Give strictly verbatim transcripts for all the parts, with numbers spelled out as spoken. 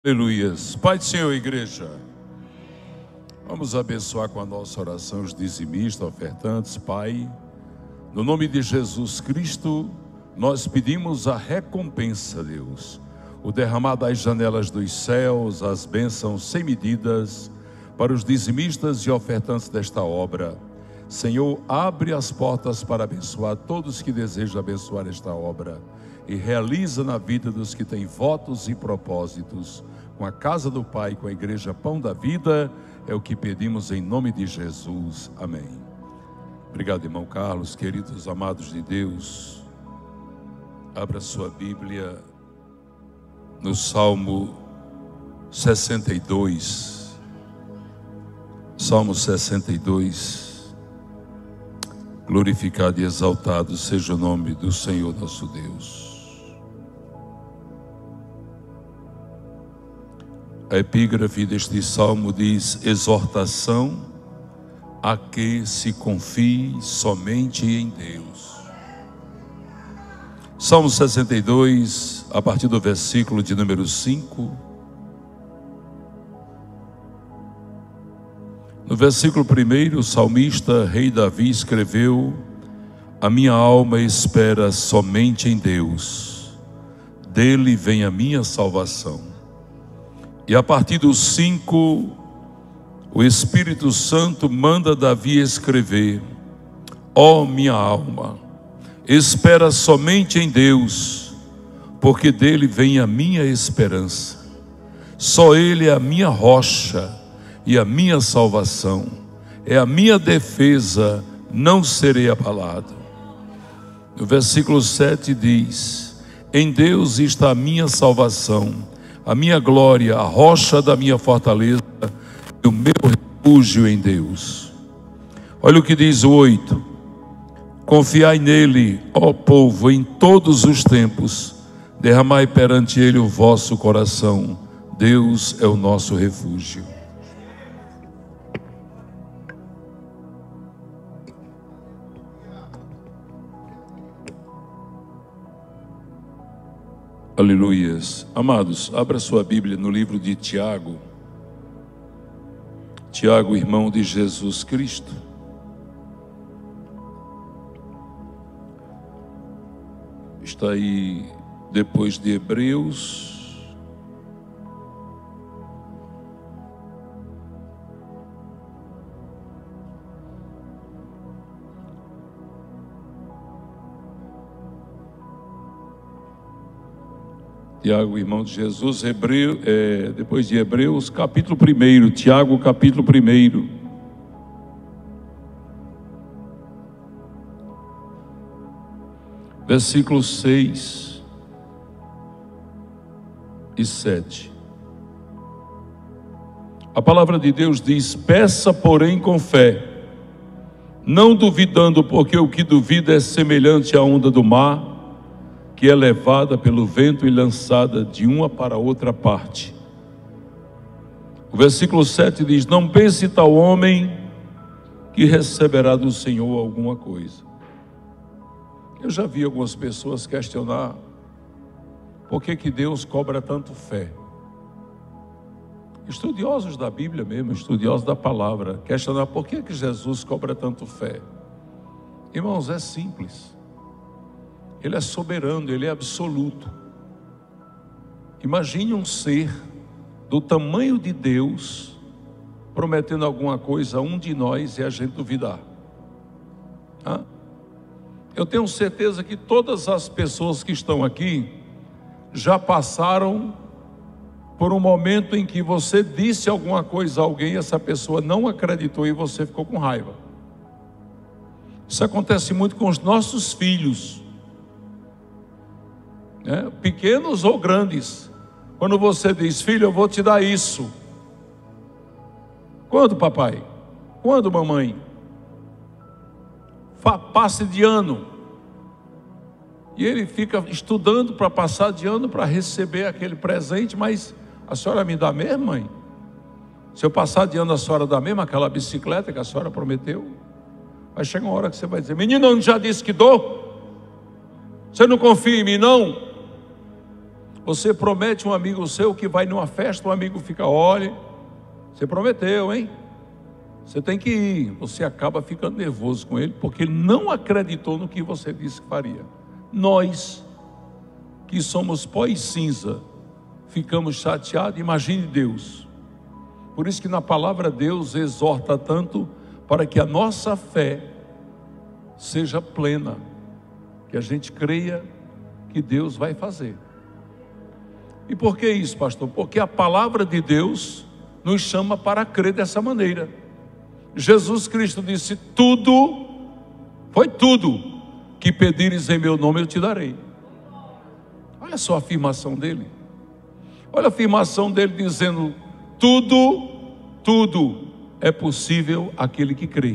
Aleluias. Pai do Senhor, igreja, vamos abençoar com a nossa oração os dizimistas, ofertantes. Pai, no nome de Jesus Cristo, nós pedimos a recompensa, Deus, o derramar das janelas dos céus, as bênçãos sem medidas para os dizimistas e ofertantes desta obra. Senhor, abre as portas para abençoar todos que desejam abençoar esta obra e realiza na vida dos que têm votos e propósitos com a casa do Pai, com a igreja Pão da Vida. É o que pedimos em nome de Jesus. Amém. Obrigado, irmão Carlos. Queridos amados de Deus, abra sua Bíblia no Salmo sessenta e dois. Salmo sessenta e dois. Glorificado e exaltado seja o nome do Senhor nosso Deus. A epígrafe deste salmo diz: exortação a que se confie somente em Deus. Salmo sessenta e dois, a partir do versículo de número cinco. No versículo primeiro, o salmista, rei Davi, escreveu: a minha alma espera somente em Deus, dele vem a minha salvação. E a partir do cinco, o Espírito Santo manda Davi escrever: ó minha alma, espera somente em Deus, porque dele vem a minha esperança. Só ele é a minha rocha e a minha salvação, é a minha defesa, não serei abalado. No versículo sete diz: em Deus está a minha salvação, a minha glória, a rocha da minha fortaleza e o meu refúgio em Deus. Olha o que diz o oito: confiai nele, ó povo, em todos os tempos, derramai perante ele o vosso coração, Deus é o nosso refúgio. Aleluias. Amados, abra sua Bíblia no livro de Tiago. Tiago, irmão de Jesus Cristo. Está aí depois de Hebreus. Tiago, irmão de Jesus, Hebreu, é, depois de Hebreus, capítulo primeiro, Tiago, capítulo primeiro. Versículos seis e sete. A palavra de Deus diz: peça, porém, com fé, não duvidando, porque o que duvida é semelhante à onda do mar, que é levada pelo vento e lançada de uma para outra parte. O versículo sete diz: não pense tal homem que receberá do Senhor alguma coisa. Eu já vi algumas pessoas questionar por que que Deus cobra tanto fé. Estudiosos da Bíblia mesmo, estudiosos da palavra, questionar por que que Jesus cobra tanto fé. Irmãos, é simples. Ele é soberano, ele é absoluto. Imagine um ser do tamanho de Deus prometendo alguma coisa a um de nós e a gente duvidar. Hã? Eu tenho certeza que todas as pessoas que estão aqui já passaram por um momento em que você disse alguma coisa a alguém e essa pessoa não acreditou e você ficou com raiva. Isso acontece muito com os nossos filhos. É, pequenos ou grandes. Quando você diz: filho, eu vou te dar isso. Quando, papai? Quando, mamãe? Fa passe de ano. E ele fica estudando para passar de ano, para receber aquele presente. Mas a senhora me dá mesmo, mãe? Se eu passar de ano, a senhora dá mesmo aquela bicicleta que a senhora prometeu? Vai chegar uma hora que você vai dizer: menino, eu já disse que dou? Você não confia em mim, não? Você promete um amigo seu que vai numa festa, um amigo fica, olha, você prometeu, hein? Você tem que ir. Você acaba ficando nervoso com ele, porque ele não acreditou no que você disse que faria. Nós, que somos pó e cinza, ficamos chateados. Imagine Deus. Por isso que na palavra Deus exorta tanto para que a nossa fé seja plena, que a gente creia que Deus vai fazer. E por que isso, pastor? Porque a palavra de Deus nos chama para crer dessa maneira. Jesus Cristo disse, tudo, foi tudo que pedires em meu nome eu te darei. Olha só a afirmação dele. Olha a afirmação dele dizendo, tudo, tudo é possível àquele que crê.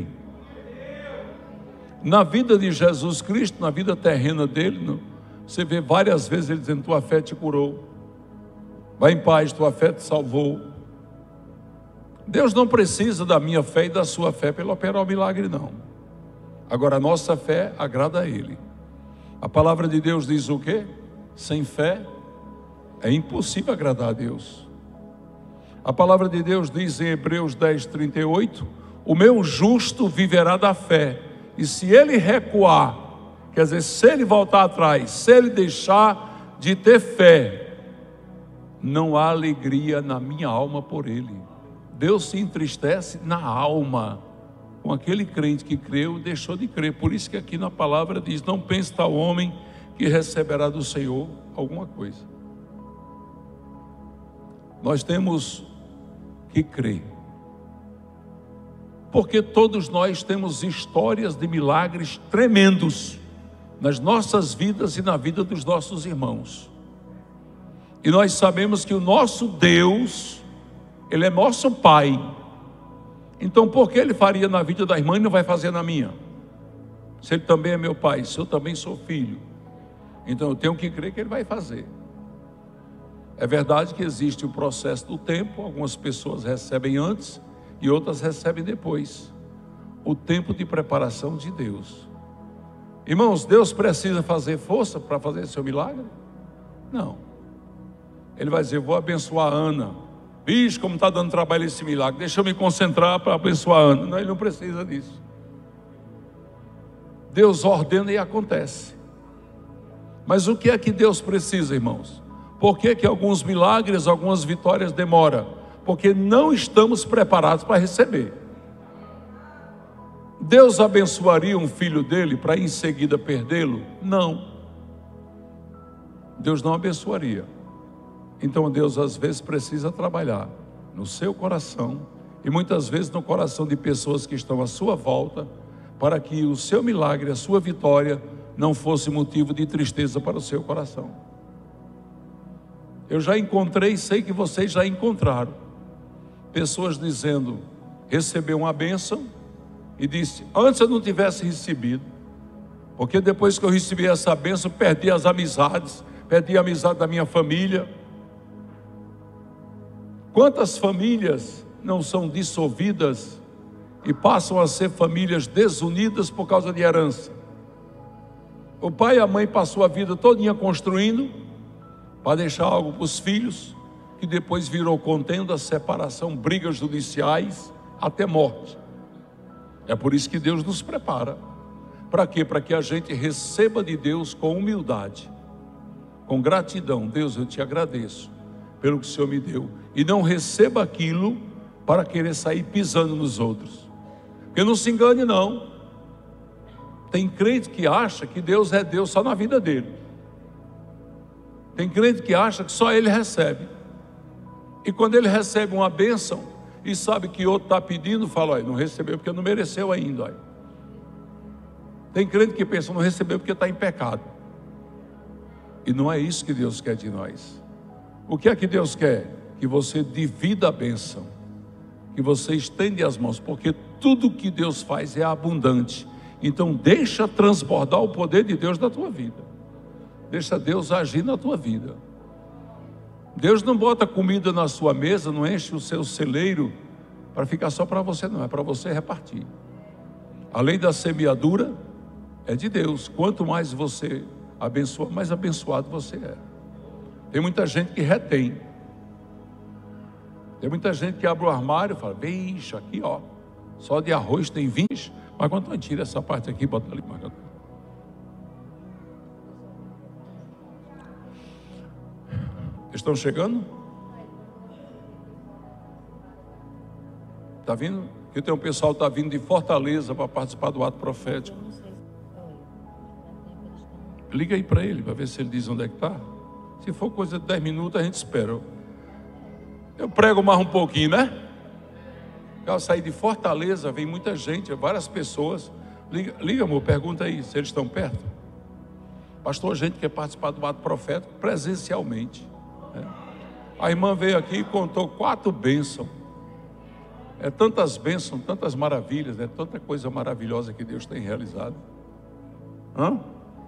Na vida de Jesus Cristo, na vida terrena dele, você vê várias vezes ele dizendo, tua fé te curou. Vai em paz, tua fé te salvou. Deus não precisa da minha fé e da sua fé para ele operar o milagre, não. Agora a nossa fé agrada a Ele. A palavra de Deus diz o quê? Sem fé é impossível agradar a Deus. A palavra de Deus diz em Hebreus dez, trinta e oito, o meu justo viverá da fé, e se ele recuar, quer dizer, se ele voltar atrás, se ele deixar de ter fé, não há alegria na minha alma por ele. Deus se entristece na alma com aquele crente que creu e deixou de crer. Por isso que aqui na palavra diz, não pense tal homem que receberá do Senhor alguma coisa. Nós temos que crer, porque todos nós temos histórias de milagres tremendos nas nossas vidas e na vida dos nossos irmãos. E nós sabemos que o nosso Deus, Ele é nosso Pai. Então por que Ele faria na vida da irmã e não vai fazer na minha? Se Ele também é meu Pai, se eu também sou filho, então eu tenho que crer que Ele vai fazer. É verdade que existe o processo do tempo, algumas pessoas recebem antes e outras recebem depois. O tempo de preparação de Deus. Irmãos, Deus precisa fazer força para fazer seu milagre? Não. Ele vai dizer, vou abençoar a Ana. Vixe, como está dando trabalho esse milagre, deixa eu me concentrar para abençoar a Ana. Não, Ele não precisa disso. Deus ordena e acontece. Mas o que é que Deus precisa, irmãos? Por que que alguns milagres, algumas vitórias demoram? Porque não estamos preparados para receber. Deus abençoaria um filho dele para em seguida perdê-lo? Não. Deus não abençoaria. Então Deus às vezes precisa trabalhar no seu coração e muitas vezes no coração de pessoas que estão à sua volta, para que o seu milagre, a sua vitória não fosse motivo de tristeza para o seu coração. Eu já encontrei, sei que vocês já encontraram pessoas dizendo, recebeu uma bênção e disse, antes eu não tivesse recebido, porque depois que eu recebi essa bênção, perdi as amizades, perdi a amizade da minha família. Quantas famílias não são dissolvidas e passam a ser famílias desunidas por causa de herança? O pai e a mãe passou a vida todinha construindo para deixar algo para os filhos, que depois virou contenda, separação, brigas judiciais, até morte. É por isso que Deus nos prepara. Para quê? Para que a gente receba de Deus com humildade, com gratidão. Deus, eu te agradeço pelo que o Senhor me deu. E não receba aquilo para querer sair pisando nos outros. Porque não se engane não. Tem crente que acha que Deus é Deus só na vida dele. Tem crente que acha que só ele recebe. E quando ele recebe uma bênção e sabe que outro está pedindo, fala, olha, não recebeu porque não mereceu ainda. Olha. Tem crente que pensa, não recebeu porque está em pecado. E não é isso que Deus quer de nós. O que é que Deus quer? Que você divida a bênção, que você estende as mãos, porque tudo que Deus faz é abundante. Então deixa transbordar o poder de Deus na tua vida. Deixa Deus agir na tua vida. Deus não bota comida na sua mesa, não enche o seu celeiro para ficar só para você, não, é para você repartir. A lei da semeadura é de Deus. Quanto mais você abençoa, mais abençoado você é. Tem muita gente que retém. Tem muita gente que abre o armário e fala, vixe, aqui ó, só de arroz tem vinte. Mas quando a tira essa parte aqui, bota ali, marca. Estão chegando? Está vindo? Porque tem um pessoal que está vindo de Fortaleza para participar do ato profético. Liga aí para ele, para ver se ele diz onde é que está. Se for coisa de dez minutos, a gente espera. Eu prego mais um pouquinho, né? Eu saí de Fortaleza, vem muita gente, várias pessoas. Liga, liga, amor, pergunta aí se eles estão perto. Pastor, a gente quer participar do ato profético presencialmente. Né? A irmã veio aqui e contou quatro bênçãos. É tantas bênçãos, tantas maravilhas, é tanta coisa maravilhosa que Deus tem realizado. Hã?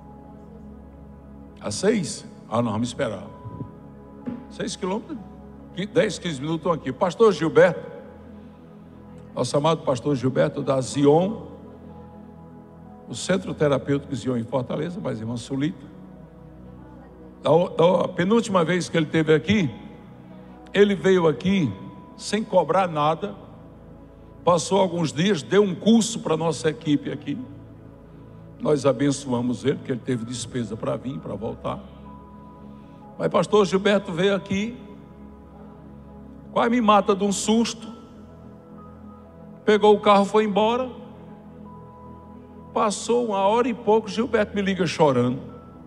Às seis? Ah, nós vamos esperar. Seis quilômetros, dez, quinze minutos estão aqui. Pastor Gilberto, nosso amado pastor Gilberto da Zion, o Centro Terapêutico Zion em Fortaleza, mas irmã Sulita. Da, da penúltima vez que ele esteve aqui, ele veio aqui sem cobrar nada, passou alguns dias, deu um curso para a nossa equipe aqui. Nós abençoamos ele, porque ele teve despesa para vir, para voltar. Mas pastor Gilberto veio aqui, quase me mata de um susto, pegou o carro, foi embora. Passou uma hora e pouco, Gilberto me liga chorando.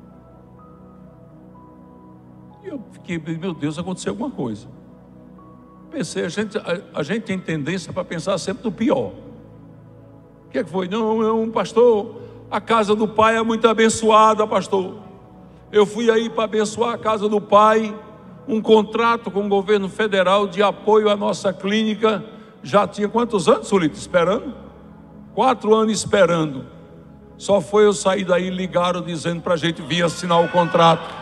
E eu fiquei, meu Deus, aconteceu alguma coisa. Pensei, a gente, a, a gente tem tendência para pensar sempre no pior. O que é que foi? Não, não, pastor, a casa do pai é muito abençoada, pastor. Eu fui aí para abençoar a casa do pai, um contrato com o governo federal de apoio à nossa clínica. Já tinha quantos anos, Sulito, esperando? Quatro anos esperando. Só foi eu sair daí, ligaram dizendo para a gente vir assinar o contrato.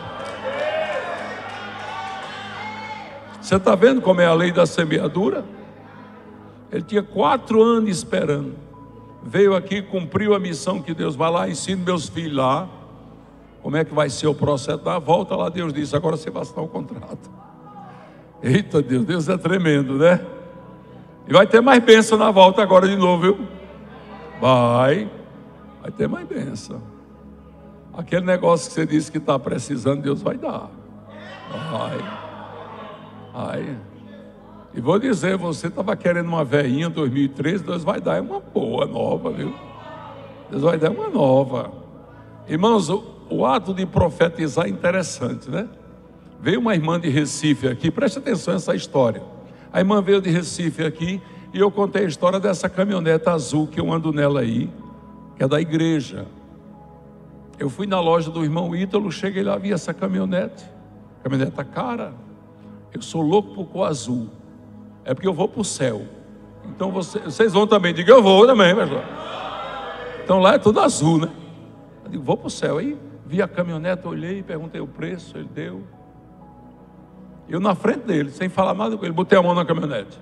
Você está vendo como é a lei da semeadura? Ele tinha quatro anos esperando. Veio aqui, cumpriu a missão que Deus vai lá, ensina meus filhos lá. Como é que vai ser o processo da volta lá? Deus disse, agora você vai assinar o contrato. Eita Deus, Deus é tremendo, né? E vai ter mais bênção na volta agora de novo, viu? Vai, vai ter mais bênção. Aquele negócio que você disse que está precisando, Deus vai dar. Vai. Vai. E vou dizer, você estava querendo uma velhinha dois mil e treze, Deus vai dar uma boa, nova, viu? Deus vai dar uma nova. Irmãos, o, o ato de profetizar é interessante, né? Veio uma irmã de Recife aqui, preste atenção nessa história. A irmã veio de Recife aqui e eu contei a história dessa caminhonete azul que eu ando nela aí, que é da igreja. Eu fui na loja do irmão Ítalo, cheguei lá, vi essa caminhonete. Caminhonete cara. Eu sou louco por cor azul. É porque eu vou para o céu. Então você, vocês vão também. Diga, eu vou também, pastor. Então lá é tudo azul, né? Eu digo, vou para o céu. Aí vi a caminhonete, olhei, perguntei o preço, ele deu. Eu na frente dele, sem falar nada com ele, botei a mão na caminhonete.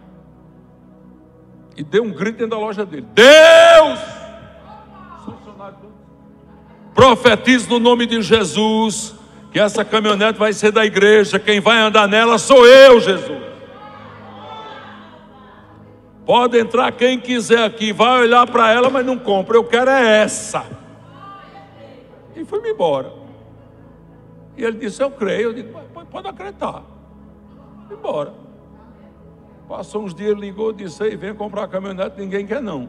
E dei um grito dentro da loja dele. Deus! Profetizo no nome de Jesus que essa caminhonete vai ser da igreja. Quem vai andar nela sou eu, Jesus. Pode entrar quem quiser aqui, vai olhar para ela, mas não compra. Eu quero é essa. E fui-me embora. E ele disse, eu creio. Eu digo, pode acreditar. Fui embora. Passou uns dias, ligou, disse, ei, vem comprar a caminhonete, ninguém quer não.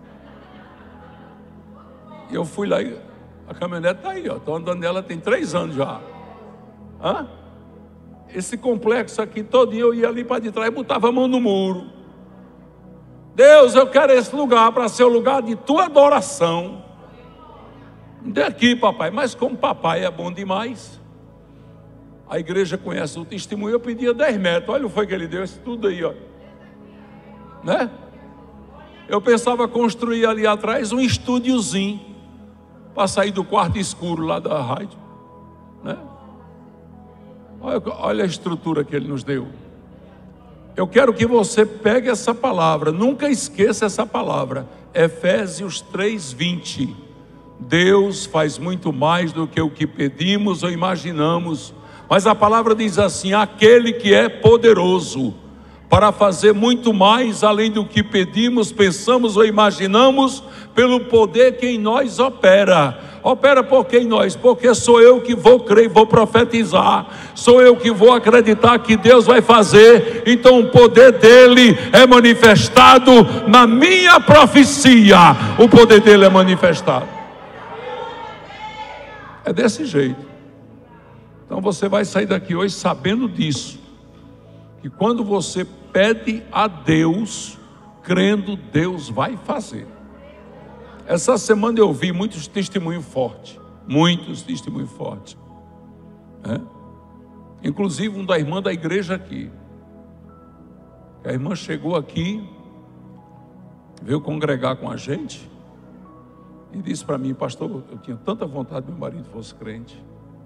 E eu fui lá e a caminhonete está aí, ó. Estou andando nela tem três anos já. Hã? Esse complexo aqui todinho, eu ia ali para de trás e botava a mão no muro. Deus, eu quero esse lugar para ser o lugar de tua adoração. Daqui, papai. Mas como papai é bom demais, a igreja conhece o testemunho. Eu pedia dez metros. Olha o foi que ele deu, isso tudo aí, ó. Né? Eu pensava construir ali atrás um estúdiozinho para sair do quarto escuro lá da rádio, né? Olha, olha a estrutura que ele nos deu. Eu quero que você pegue essa palavra, nunca esqueça essa palavra, Efésios três, vinte. Deus faz muito mais do que o que pedimos ou imaginamos, Mas a palavra diz assim: aquele que é poderoso para fazer muito mais além do que pedimos, pensamos ou imaginamos, pelo poder que em nós opera. Opera por que em nós? Porque sou eu que vou crer, vou profetizar, sou eu que vou acreditar que Deus vai fazer. Então o poder dele é manifestado na minha profecia. O poder dele é manifestado. É desse jeito. Então você vai sair daqui hoje sabendo disso, que quando você pede a Deus, crendo, Deus vai fazer. Essa semana eu vi muitos testemunhos fortes, muitos testemunhos fortes, né? Inclusive um da irmã da igreja aqui. A irmã chegou aqui, veio congregar com a gente e disse para mim: pastor, eu tinha tanta vontade que meu marido fosse crente.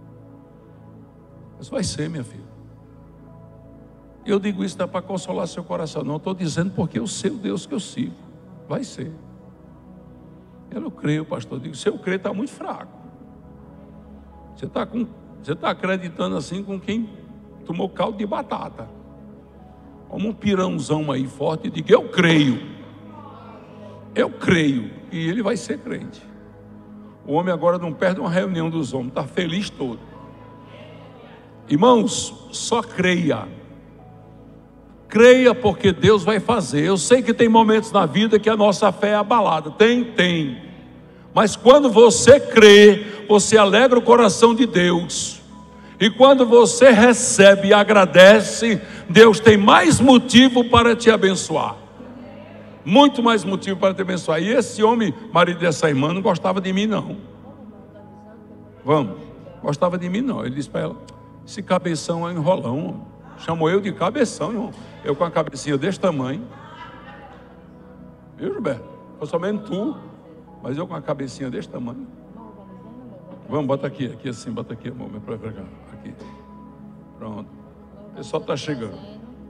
Mas vai ser, minha filha. Eu digo isso não é para consolar seu coração, não. Estou dizendo porque eu sei o Deus que eu sigo. Vai ser. Eu não creio, pastor. Eu digo, se eu crer, está muito fraco. Você está com, você está acreditando assim com quem tomou caldo de batata. Como um pirãozão aí forte, e diga: eu creio. Eu creio. E ele vai ser crente. O homem agora não perde uma reunião dos homens, está feliz todo. Irmãos, só creia. Creia porque Deus vai fazer. Eu sei que tem momentos na vida que a nossa fé é abalada. Tem, tem. Mas quando você crê, você alegra o coração de Deus. E quando você recebe e agradece, Deus tem mais motivo para te abençoar. Muito mais motivo para te abençoar. E esse homem, marido dessa irmã, não gostava de mim não. Vamos. Gostava de mim não. Ele disse para ela: esse cabeção é enrolão. Chamou eu de cabeção, irmão. Eu com a cabecinha desse tamanho. Viu, Gilberto? Foi somente tu. Mas eu com a cabecinha desse tamanho. Vamos, bota aqui, aqui assim, bota aqui, amor, para cá. Aqui. Pronto. O pessoal está chegando.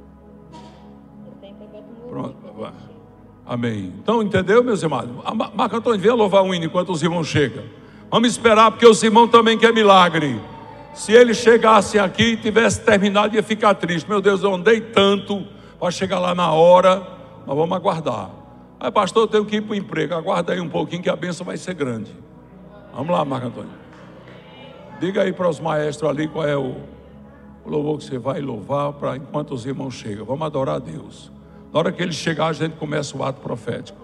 Pronto, vai. Amém. Então, entendeu, meus irmãos? Marco Antônio, venha louvar um hino enquanto os irmãos chegam. Vamos esperar, porque os irmãos também querem milagre. Se eles chegassem aqui e tivesse terminado, ia ficar triste. Meu Deus, eu andei tanto para chegar lá na hora. Mas vamos aguardar. Aí, pastor, eu tenho que ir para o emprego. Aguarda aí um pouquinho que a bênção vai ser grande. Vamos lá, Marco Antônio. Diga aí para os maestros ali qual é o, o louvor que você vai louvar para enquanto os irmãos chegam. Vamos adorar a Deus. Na hora que eles chegarem, a gente começa o ato profético.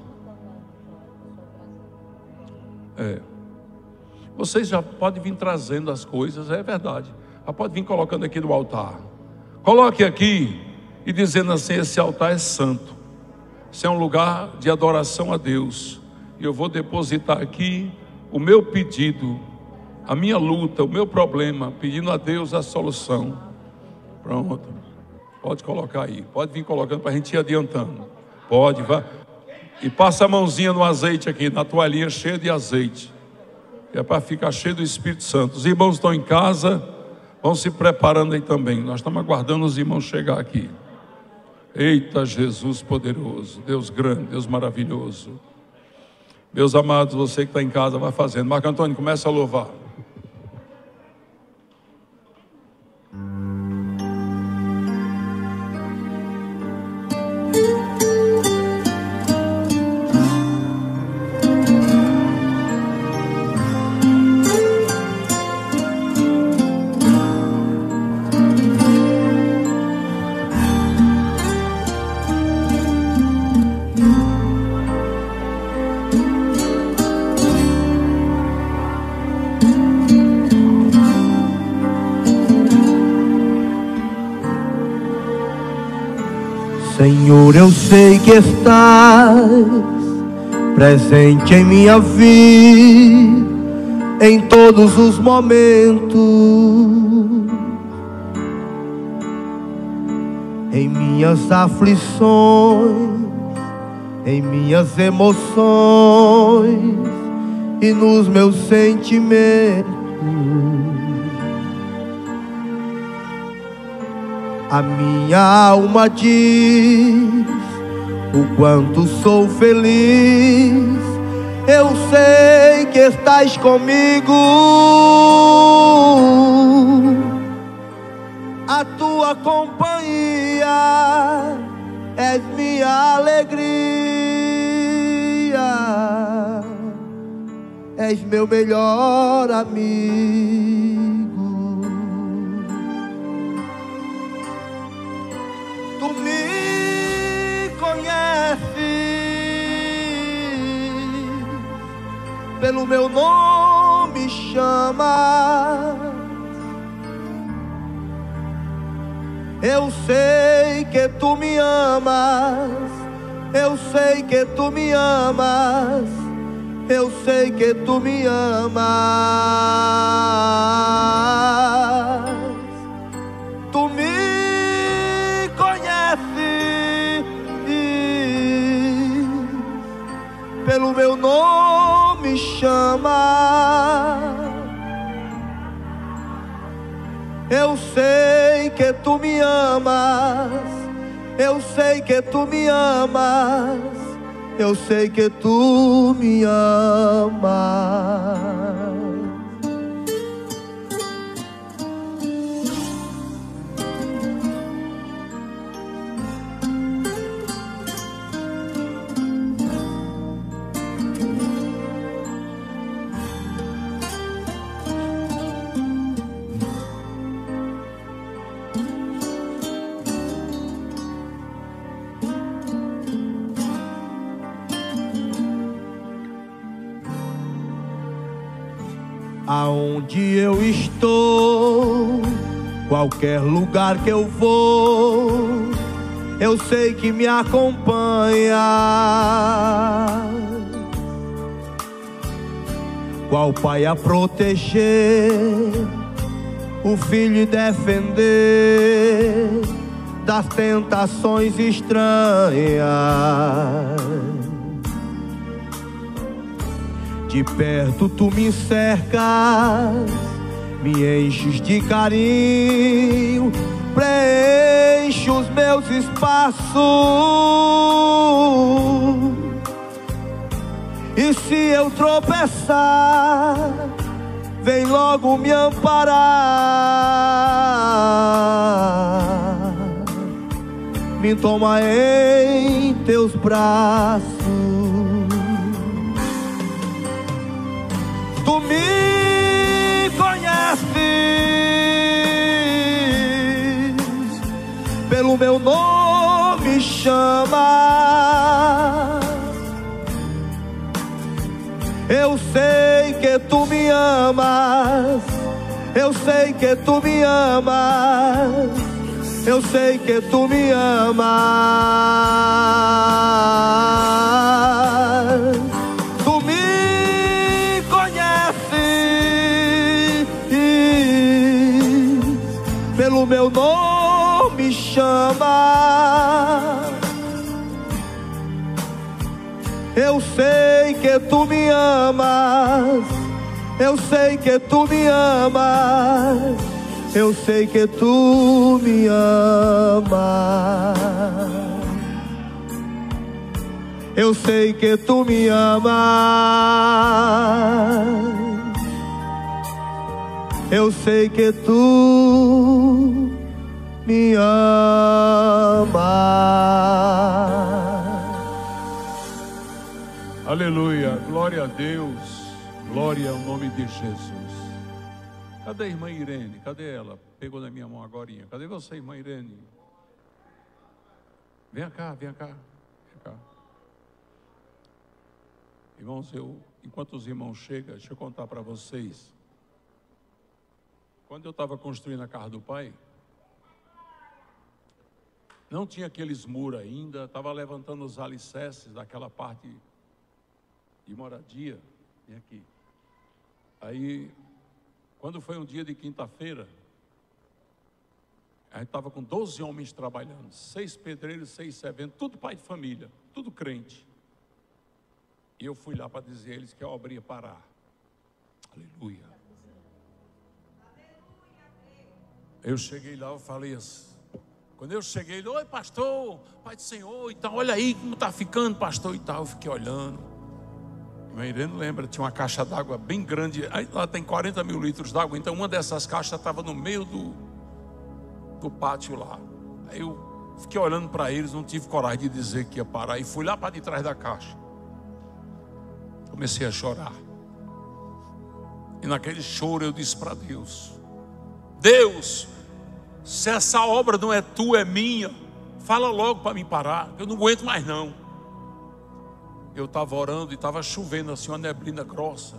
É. Vocês já podem vir trazendo as coisas, é verdade. Já pode vir colocando aqui no altar. Coloque aqui e dizendo assim: esse altar é santo. Esse é um lugar de adoração a Deus. E eu vou depositar aqui o meu pedido, a minha luta, o meu problema, pedindo a Deus a solução. Pronto. Pode colocar aí. Pode vir colocando para a gente ir adiantando. Pode, vai. E passa a mãozinha no azeite aqui, na toalhinha cheia de azeite. É para ficar cheio do Espírito Santo. Os irmãos estão em casa, vão se preparando aí também. Nós estamos aguardando os irmãos chegar aqui. Eita, Jesus poderoso, Deus grande, Deus maravilhoso. Meus amados, você que está em casa, vai fazendo. Marco Antônio, começa a louvar. Senhor, eu sei que estás presente em minha vida, em todos os momentos, em minhas aflições, em minhas emoções e nos meus sentimentos. A minha alma diz o quanto sou feliz. Eu sei que estás comigo. a tua companhia, és minha alegria, és meu melhor amigo. Tu me conheces, pelo meu nome chamas. Eu sei que tu me amas, eu sei que tu me amas, eu sei que tu me amas. Tu me conheces, pelo meu nome chamas. Eu sei que tu me amas, eu sei que tu me amas, eu sei que tu me amas. Aonde eu estou, qualquer lugar que eu vou, eu sei que me acompanha. Qual pai a proteger, o filho defender das tentações estranhas. De perto tu me cercas, me enches de carinho, preenche os meus espaços. E se eu tropeçar, vem logo me amparar, me toma em teus braços. Tu me conheces, pelo meu nome chamas. Eu sei que tu me amas, eu sei que tu me amas, eu sei que tu me amas. Tu me conheces, pelo meu nome chama. Eu sei que tu me amas, eu sei que tu me amas, eu sei que tu me amas. Eu sei que tu me amas, eu sei que tu me amas. Aleluia, glória a Deus, glória ao nome de Jesus. Cadê a irmã Irene? Cadê ela? Pegou na minha mão agorinha. Cadê você, irmã Irene? Vem cá, vem cá, vem cá. Irmãos, eu, enquanto os irmãos chegam, deixa eu contar para vocês. Quando eu estava construindo a casa do pai, não tinha aqueles muros ainda, estava levantando os alicerces daquela parte de moradia. Vem aqui. Aí, quando foi um dia de quinta-feira, a gente estava com doze homens trabalhando, seis pedreiros, seis serventes, tudo pai de família, tudo crente. E eu fui lá para dizer a eles que a obra ia parar. Aleluia. Eu cheguei lá, eu falei assim. Quando eu cheguei, ele, oi pastor, pai do Senhor e tal, olha aí como está ficando, pastor e tal. Eu fiquei olhando. A Irene lembra, tinha uma caixa d'água bem grande, aí lá tem quarenta mil litros d'água, então uma dessas caixas estava no meio do, do pátio lá. Aí eu fiquei olhando para eles, não tive coragem de dizer que ia parar. E fui lá para de trás da caixa. Comecei a chorar. E naquele choro eu disse para Deus: Deus, se essa obra não é tua, é minha, fala logo para me parar, eu não aguento mais não. Eu estava orando e estava chovendo assim, uma neblina grossa.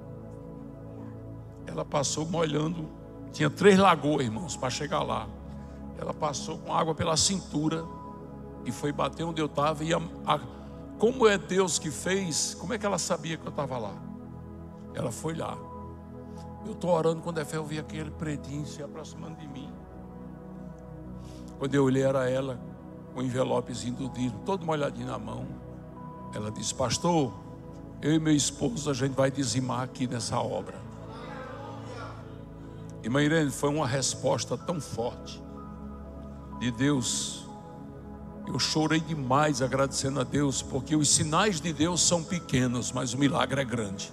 Ela passou molhando, tinha três lagoas, irmãos, para chegar lá. Ela passou com água pela cintura e foi bater onde eu estava. E a, a, como é Deus que fez, como é que ela sabia que eu estava lá? Ela foi lá. Eu estou orando, quando é fé, eu vi aquele predinho se aproximando de mim. Quando eu olhei, era ela, com o envelopezinho do dízimo, todo molhadinho na mão. Ela disse: pastor, eu e meu esposo, a gente vai dizimar aqui nessa obra. Irmã Irene, foi uma resposta tão forte de Deus. Eu chorei demais agradecendo a Deus, porque os sinais de Deus são pequenos, mas o milagre é grande.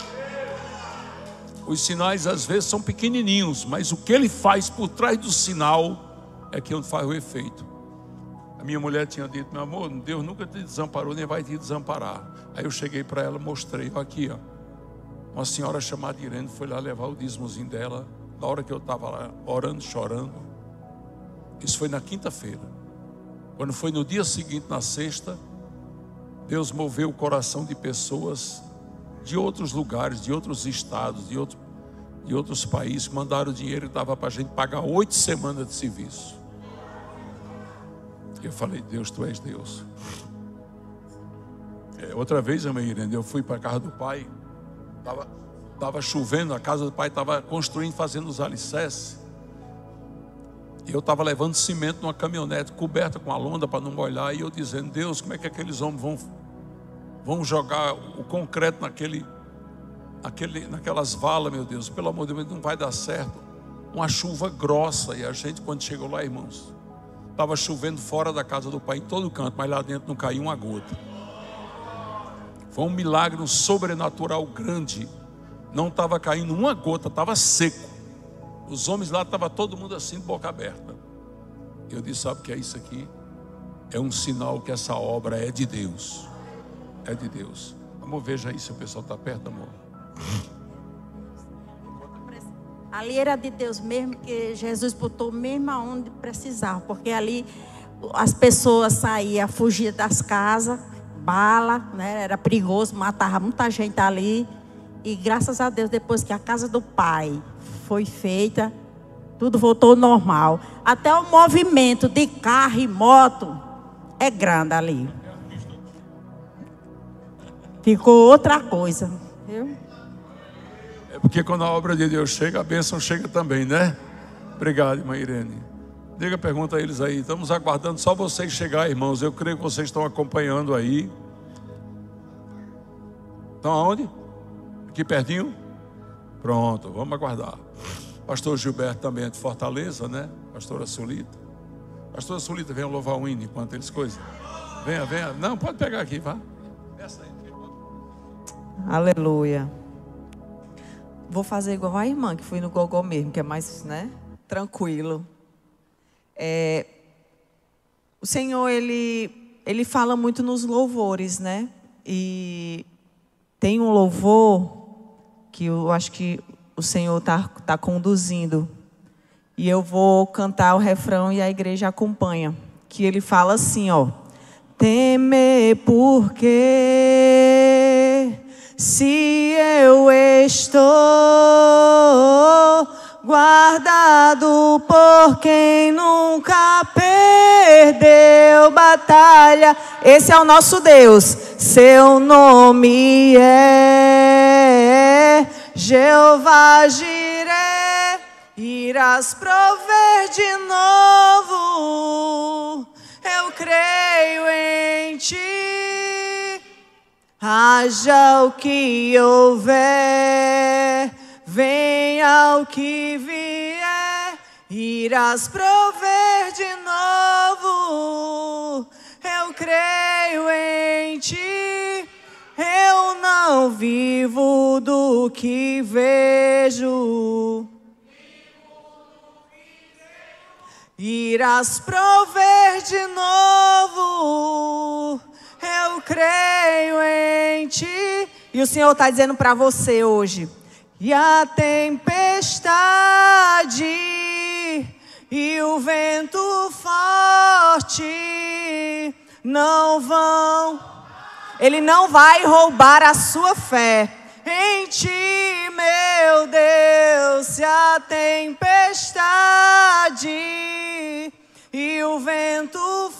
Os sinais às vezes são pequenininhos, mas o que Ele faz por trás do sinal é que onde faz o efeito. A minha mulher tinha dito: meu amor, Deus nunca te desamparou, nem vai te desamparar. Aí eu cheguei para ela, mostrei, aqui ó, uma senhora chamada Irene foi lá levar o dízimozinho dela, na hora que eu estava lá orando, chorando. Isso foi na quinta-feira. Quando foi no dia seguinte, na sexta, Deus moveu o coração de pessoas de outros lugares, de outros estados, de, outro, de outros países, mandaram dinheiro e dava para a gente pagar oito semanas de serviço. Eu falei: Deus, tu és Deus. É, outra vez, irmã Irene, eu fui para a casa do pai, estava tava chovendo, a casa do pai estava construindo, fazendo os alicerces, e eu estava levando cimento numa caminhonete coberta com a lona para não molhar, e eu dizendo: Deus, como é que aqueles homens vão, vão jogar o concreto naquele, naquele, naquelas valas, meu Deus, pelo amor de Deus, não vai dar certo. Uma chuva grossa, e a gente, quando chegou lá, irmãos, estava chovendo fora da casa do pai, em todo canto, mas lá dentro não caiu uma gota. Foi um milagre, um sobrenatural grande. Não estava caindo uma gota, estava seco. Os homens lá, estava todo mundo assim, de boca aberta. Eu disse: sabe o que é isso aqui? É um sinal que essa obra é de Deus. É de Deus. Amor, veja aí se o pessoal está perto, amor. Ali era de Deus mesmo, que Jesus botou mesmo aonde precisava, porque ali as pessoas saíam, fugiam das casas, bala, né? Era perigoso, matava muita gente ali. E graças a Deus, depois que a casa do pai foi feita, tudo voltou ao normal. Até o movimento de carro e moto é grande ali. Ficou outra coisa, viu? É porque quando a obra de Deus chega, a bênção chega também, né? Obrigado, irmã Irene. Diga, pergunta a eles aí. Estamos aguardando só vocês chegar, irmãos. Eu creio que vocês estão acompanhando aí. Estão aonde? Aqui pertinho? Pronto, vamos aguardar. Pastor Gilberto também é de Fortaleza, né? Pastora Sulita. Pastora Sulita, venha louvar o hino enquanto eles coisam. Venha, venha. Não, pode pegar aqui, vá. Essa aí. Aleluia. Vou fazer igual a irmã, que fui no gogó mesmo, que é mais, né, tranquilo. É, o Senhor, ele, ele fala muito nos louvores, né? E tem um louvor que eu acho que o Senhor está tá conduzindo. E eu vou cantar o refrão e a igreja acompanha. Que ele fala assim, ó. Temer porque se eu estou guardado por quem nunca perdeu batalha. Esse é o nosso Deus. Seu nome é Jeová Jireh. Irás prover de novo. Eu creio em ti. Haja o que houver, venha o que vier, irás prover de novo. Eu creio em ti. Eu não vivo do que vejo, irás prover de novo. Eu creio em ti. E o Senhor está dizendo para você hoje: e a tempestade e o vento forte não vão, ele não vai roubar a sua fé em ti, meu Deus. Se a tempestade e o vento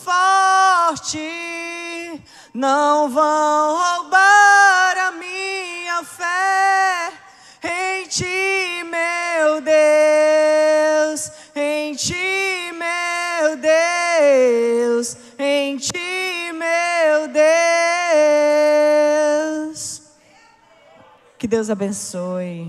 forte não vão roubar a minha fé em ti, meu Deus, em ti, meu Deus, em ti, meu Deus. Que Deus abençoe.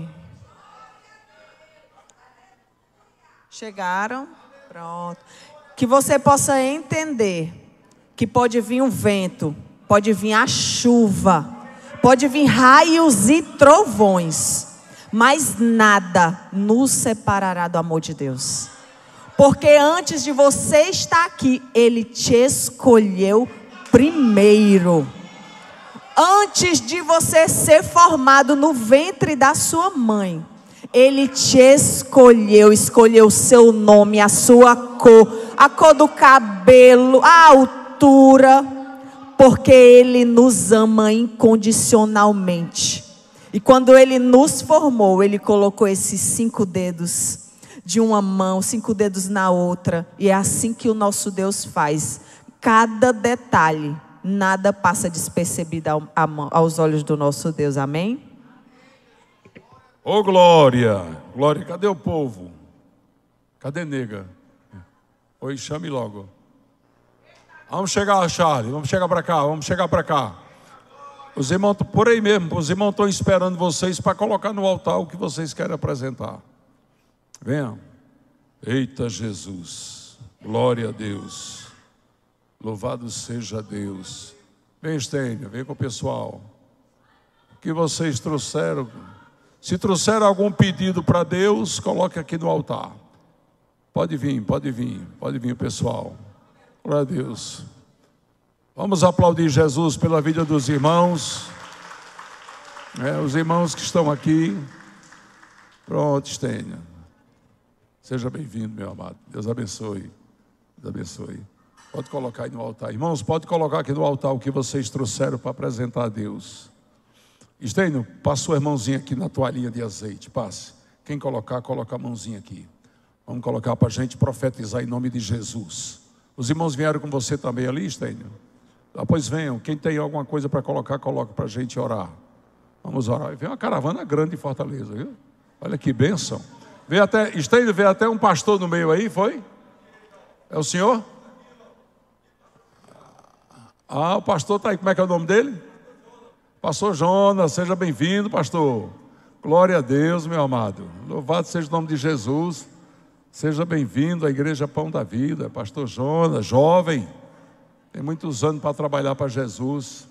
Chegaram? Pronto. Que você possa entender que pode vir um vento, pode vir a chuva, pode vir raios e trovões, mas nada nos separará do amor de Deus. Porque antes de você estar aqui, Ele te escolheu primeiro. Antes de você ser formado no ventre da sua mãe, Ele te escolheu, escolheu o seu nome, a sua cor, a cor do cabelo, a altura, porque Ele nos ama incondicionalmente. E quando Ele nos formou, Ele colocou esses cinco dedos de uma mão, cinco dedos na outra. E é assim que o nosso Deus faz. Cada detalhe, nada passa despercebido aos olhos do nosso Deus. Amém? Ô glória, glória, cadê o povo? Cadê nega? Oi, chame logo. Vamos chegar, Charlie, vamos chegar para cá, vamos chegar para cá. Os irmãos, por aí mesmo, os irmãos estão esperando vocês para colocar no altar o que vocês querem apresentar. Venham. Eita Jesus, glória a Deus, louvado seja Deus. Vem, Estênia, vem com o pessoal. O que vocês trouxeram? Se trouxeram algum pedido para Deus, coloque aqui no altar. Pode vir, pode vir, pode vir o pessoal. Glória a Deus. Vamos aplaudir Jesus pela vida dos irmãos. É, os irmãos que estão aqui. Pronto, Estênia. Seja bem-vindo, meu amado. Deus abençoe. Deus abençoe. Pode colocar aí no altar. Irmãos, pode colocar aqui no altar o que vocês trouxeram para apresentar a Deus. Estênio, passa sua mãozinha aqui na toalhinha de azeite. Passe. Quem colocar, coloca a mãozinha aqui. Vamos colocar para a gente profetizar em nome de Jesus. Os irmãos vieram com você também ali, Estênio? Ah, pois venham. Quem tem alguma coisa para colocar, coloca para a gente orar. Vamos orar. Vem uma caravana grande em Fortaleza, viu? Olha que bênção. Veio até, Estênio, veio até um pastor no meio aí, foi? É o senhor? Ah, o pastor está aí. Como é que é o nome dele? Pastor Jonas, seja bem-vindo, pastor. Glória a Deus, meu amado. Louvado seja o nome de Jesus. Seja bem-vindo à Igreja Pão da Vida. Pastor Jonas, jovem, tem muitos anos para trabalhar para Jesus.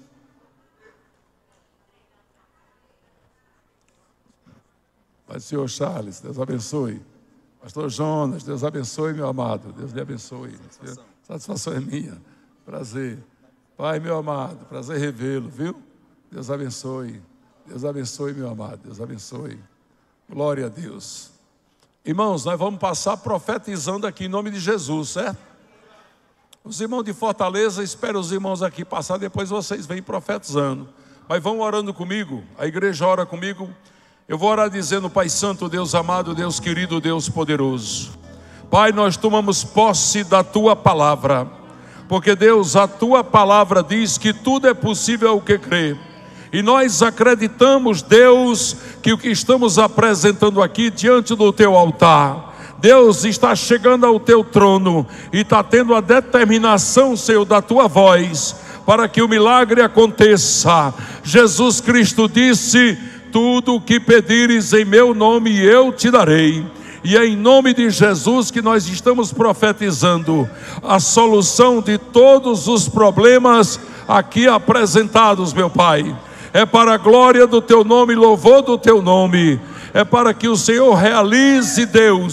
Pai, Senhor Charles, Deus abençoe. Pastor Jonas, Deus abençoe, meu amado. Deus lhe abençoe. Satisfação, Satisfação é minha. Prazer. Pai, meu amado, prazer revê-lo, viu? Deus abençoe. Deus abençoe, meu amado. Deus abençoe. Glória a Deus. Irmãos, nós vamos passar profetizando aqui em nome de Jesus, certo? Os irmãos de Fortaleza, espero os irmãos aqui passar, depois vocês vêm profetizando. Mas vão orando comigo, a igreja ora comigo. Eu vou orar dizendo: Pai Santo, Deus amado, Deus querido, Deus poderoso. Pai, nós tomamos posse da Tua palavra, porque Deus, a Tua palavra diz que tudo é possível ao que crê. E nós acreditamos, Deus, que o que estamos apresentando aqui diante do Teu altar, Deus, está chegando ao Teu trono e está tendo a determinação, Senhor, da Tua voz, para que o milagre aconteça. Jesus Cristo disse: tudo o que pedires em meu nome eu te darei. E é em nome de Jesus que nós estamos profetizando a solução de todos os problemas aqui apresentados, meu Pai. É para a glória do Teu nome, louvor do Teu nome. É para que o Senhor realize, Deus,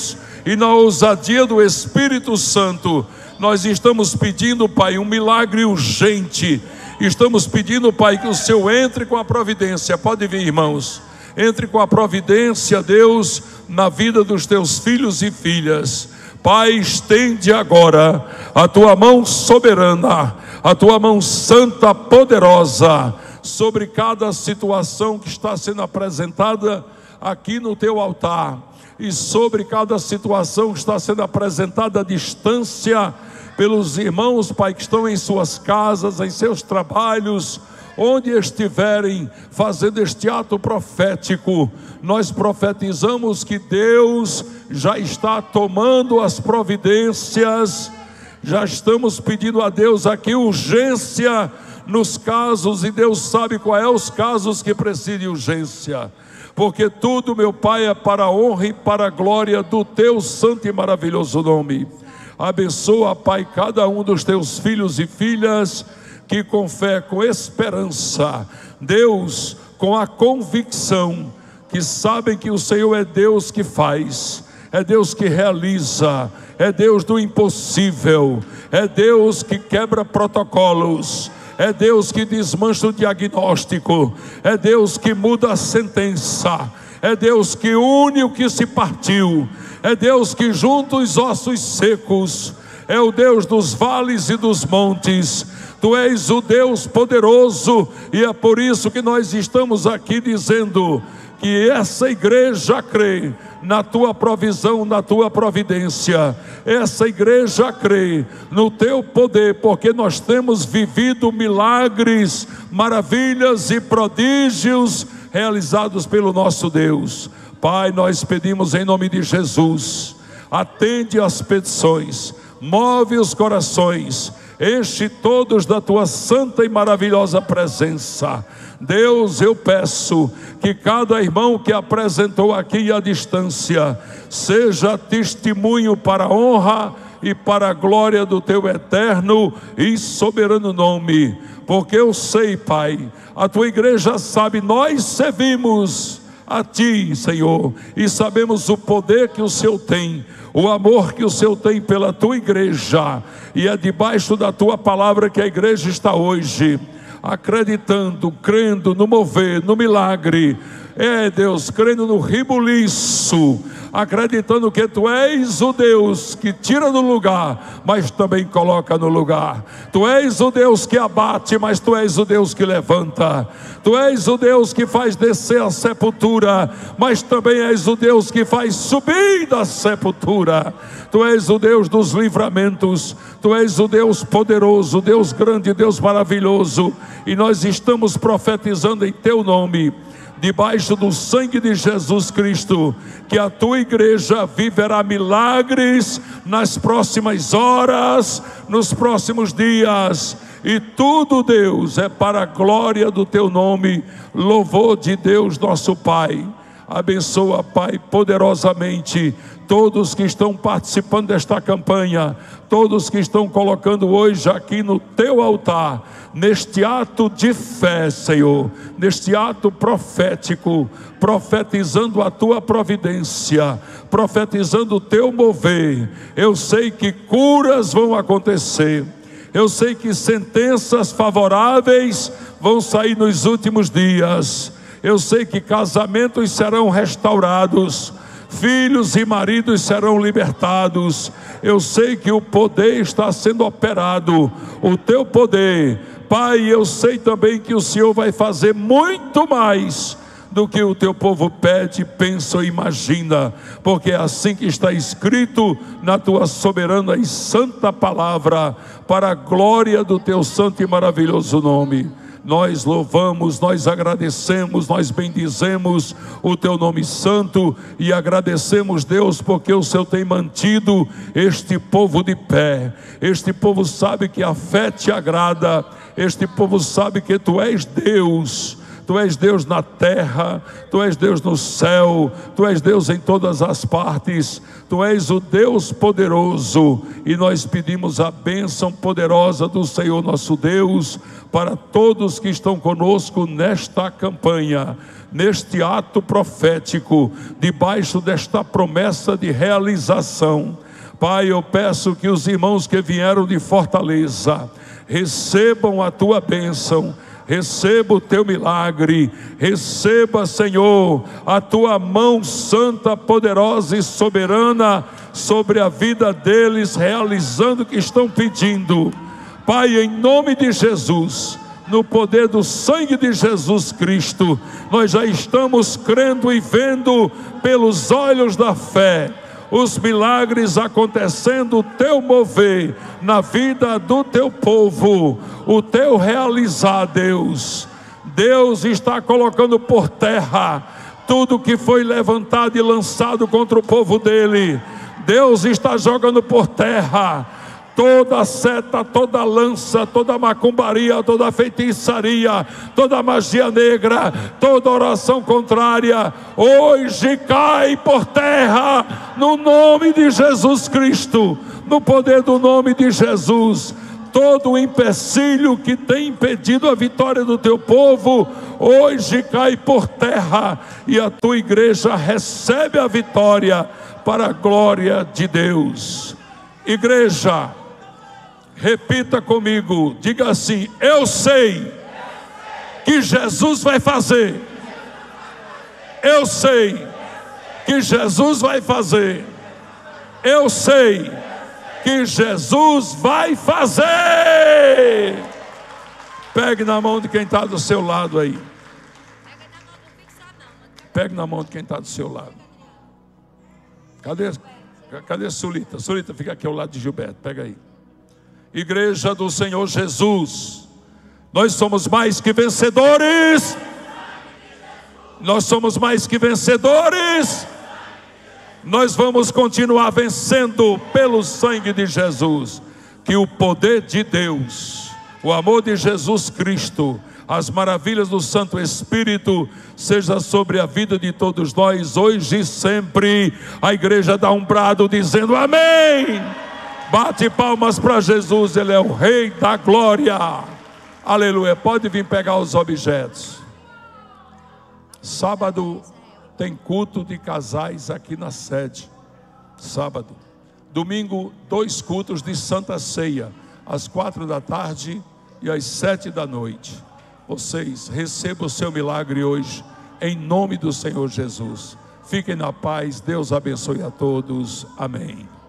e na ousadia do Espírito Santo, nós estamos pedindo, Pai, um milagre urgente. Estamos pedindo, Pai, que o Senhor entre com a providência. Pode vir, irmãos. Entre com a providência, Deus, na vida dos teus filhos e filhas. Pai, estende agora a tua mão soberana, a tua mão santa, poderosa, sobre cada situação que está sendo apresentada aqui no teu altar, e sobre cada situação que está sendo apresentada à distância pelos irmãos, Pai, que estão em suas casas, em seus trabalhos, onde estiverem fazendo este ato profético. Nós profetizamos que Deus já está tomando as providências. Já estamos pedindo a Deus aqui urgência nos casos, e Deus sabe qual é os casos que precisam de urgência, porque tudo, meu Pai, é para a honra e para a glória do teu santo e maravilhoso nome. Abençoa, Pai, cada um dos teus filhos e filhas que com fé, com esperança, Deus, com a convicção que sabem que o Senhor é Deus que faz, é Deus que realiza, é Deus do impossível, é Deus que quebra protocolos, é Deus que desmancha o diagnóstico, é Deus que muda a sentença, é Deus que une o que se partiu, é Deus que junta os ossos secos, é o Deus dos vales e dos montes. Tu és o Deus poderoso, e é por isso que nós estamos aqui dizendo que essa igreja crê na tua provisão, na tua providência. Essa igreja crê no teu poder, porque nós temos vivido milagres, maravilhas e prodígios realizados pelo nosso Deus. Pai, nós pedimos em nome de Jesus, atende as petições, move os corações, enche todos da tua santa e maravilhosa presença. Deus, eu peço que cada irmão que apresentou aqui à distância seja testemunho para a honra e para a glória do teu eterno e soberano nome, porque eu sei, Pai, a tua igreja sabe, nós servimos a ti, Senhor, e sabemos o poder que o Senhor tem, o amor que o Senhor tem pela tua igreja, e é debaixo da tua palavra que a igreja está hoje, acreditando, crendo no mover, no milagre, é Deus, crendo no rebuliço, acreditando que tu és o Deus que tira do lugar, mas também coloca no lugar. Tu és o Deus que abate, mas tu és o Deus que levanta. Tu és o Deus que faz descer a sepultura, mas também és o Deus que faz subir da sepultura. Tu és o Deus dos livramentos, tu és o Deus poderoso, Deus grande, Deus maravilhoso, e nós estamos profetizando em teu nome, debaixo do sangue de Jesus Cristo, que a tua igreja viverá milagres nas próximas horas, nos próximos dias, e tudo, Deus, é para a glória do teu nome, louvor de Deus nosso Pai. Abençoa, Pai, poderosamente todos que estão participando desta campanha, todos que estão colocando hoje aqui no teu altar, neste ato de fé, Senhor, neste ato profético, profetizando a tua providência, profetizando o teu mover. Eu sei que curas vão acontecer, eu sei que sentenças favoráveis vão sair nos últimos dias, eu sei que casamentos serão restaurados, filhos e maridos serão libertados. Eu sei que o poder está sendo operado, o teu poder, Pai. Eu sei também que o Senhor vai fazer muito mais do que o teu povo pede, pensa ou imagina, porque é assim que está escrito na tua soberana e santa palavra, para a glória do teu santo e maravilhoso nome. Nós louvamos, nós agradecemos, nós bendizemos o teu nome santo, e agradecemos, Deus, porque o Senhor tem mantido este povo de pé. Este povo sabe que a fé te agrada, este povo sabe que tu és Deus, Tu és Deus na terra, Tu és Deus no céu, Tu és Deus em todas as partes, Tu és o Deus poderoso, e nós pedimos a bênção poderosa do Senhor nosso Deus para todos que estão conosco nesta campanha, neste ato profético, debaixo desta promessa de realização. Pai, eu peço que os irmãos que vieram de Fortaleza recebam a Tua bênção, receba o Teu milagre, receba, Senhor, a Tua mão santa, poderosa e soberana sobre a vida deles, realizando o que estão pedindo. Pai, em nome de Jesus, no poder do sangue de Jesus Cristo, nós já estamos crendo e vendo pelos olhos da fé os milagres acontecendo, o Teu mover na vida do Teu povo, o Teu realizar, Deus. Deus está colocando por terra tudo que foi levantado e lançado contra o povo dele. Deus está jogando por terra toda seta, toda lança, toda macumbaria, toda feitiçaria, toda magia negra, toda oração contrária, hoje cai por terra, no nome de Jesus Cristo, no poder do nome de Jesus. Todo o empecilho que tem impedido a vitória do Teu povo, hoje cai por terra, e a Tua igreja recebe a vitória para a glória de Deus. Igreja, repita comigo, diga assim: eu sei que Jesus vai fazer. Eu sei que Jesus vai fazer. Eu sei que Jesus vai fazer. Pegue na mão de quem está do seu lado aí. Pegue na mão de quem está do seu lado. Cadê? Cadê Sulita? Sulita, fica aqui ao lado de Gilberto, pega aí. Igreja do Senhor Jesus, nós somos mais que vencedores. Nós somos mais que vencedores. Nós vamos continuar vencendo pelo sangue de Jesus. Que o poder de Deus, o amor de Jesus Cristo, as maravilhas do Santo Espírito seja sobre a vida de todos nós, hoje e sempre. A igreja dá um brado dizendo amém. Bate palmas para Jesus, Ele é o Rei da glória. Aleluia. Pode vir pegar os objetos. Sábado tem culto de casais aqui na sede. Sábado. Domingo, dois cultos de Santa Ceia, às quatro da tarde e às sete da noite. Vocês recebam o seu milagre hoje, em nome do Senhor Jesus. Fiquem na paz, Deus abençoe a todos. Amém.